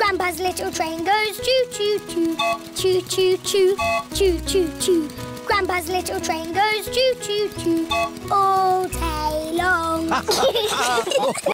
Grandpa's little train goes choo-choo-choo, choo-choo-choo, choo-choo-choo. Grandpa's little train goes choo-choo-choo all day long.